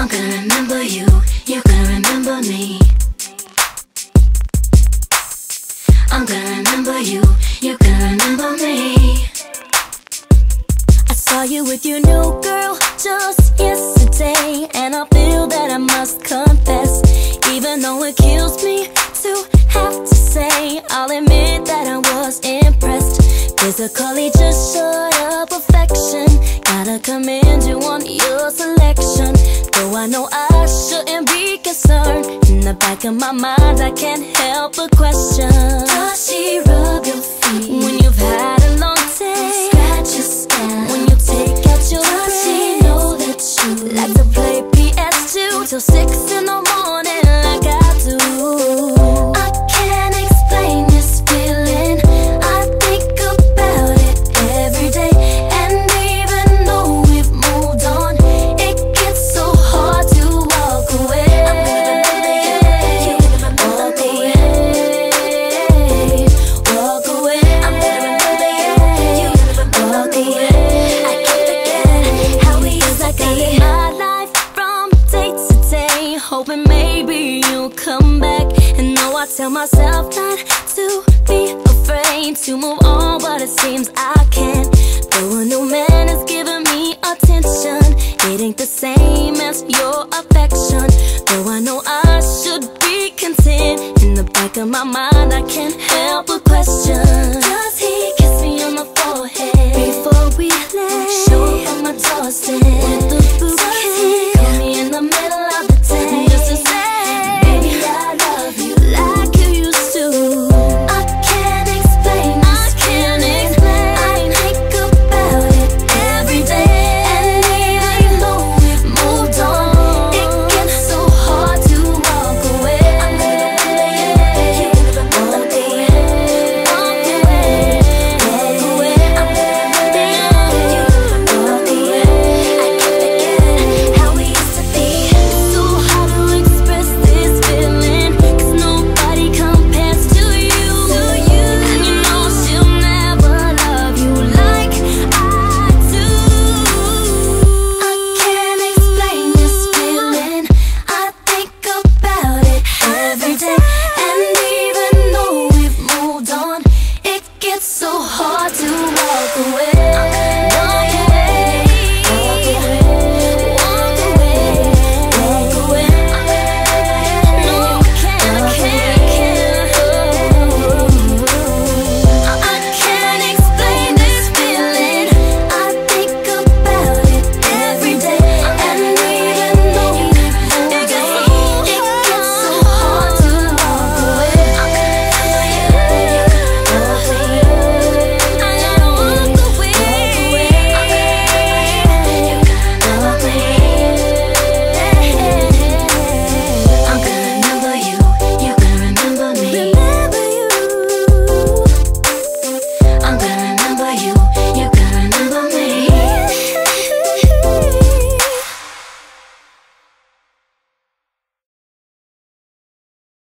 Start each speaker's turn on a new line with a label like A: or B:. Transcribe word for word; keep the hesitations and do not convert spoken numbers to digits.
A: I'm gonna remember you, you're gonna remember me. I'm gonna remember you, you're gonna remember me. I saw you with your new girl just yesterday, and I feel that I must confess, even though it kills me to have to say, I'll admit that I was impressed. Physically just short of perfection, gotta commend you on your selection. Though I know I shouldn't be concerned, in the back of my mind I can't help but question, does she rub your feet when you've had a long day? Scratch your scalp when you take out your brain? Does she know that you like to play P S two till six in the morning like I do? I can't explain this feeling, I think about it every day. And even though we've moved on, it gets so hard to walk away. I'm gonna remember you, walk away, I'm gonna remember you, walk away. I can't forget how we used to be. My life from day to day, hoping maybe you'll come back. And though I tell myself not to be afraid to move on, but it seems I can't. Though a new man is giving me attention, it ain't the same as your affection. Though I know I should be content, in the back of my mind I can't help but question, does he kiss me on the forehead before we lay? Show up on my doorstep with the bouquet? Does he call me in the middle of the day just to say, baby, I love you like you used to? I can't explain this feeling, I think about it every day. And even though we've moved on, it gets so hard to walk away. I'm gonna remember you, walk away, walk away, walk away. I'm gonna remember you, walk away. I can't forget how we used to be. It's so hard to express this feeling, 'cause nobody compares to you. And you know she'll never love you like I do. I can't explain this feeling, I think about it every day. And even though we've moved on, it gets so hard to walk away. Walk away, walk away, walk away. No, I can't, I can't, I can't. I can't explain this feeling, I think about it every day. And even though it gets so, it gets so hard to walk away. I'm gonna remember you, I gotta walk away. I'm gonna remember you, you're gonna remember me. Remember you, I'm gonna remember you, you're gonna remember me.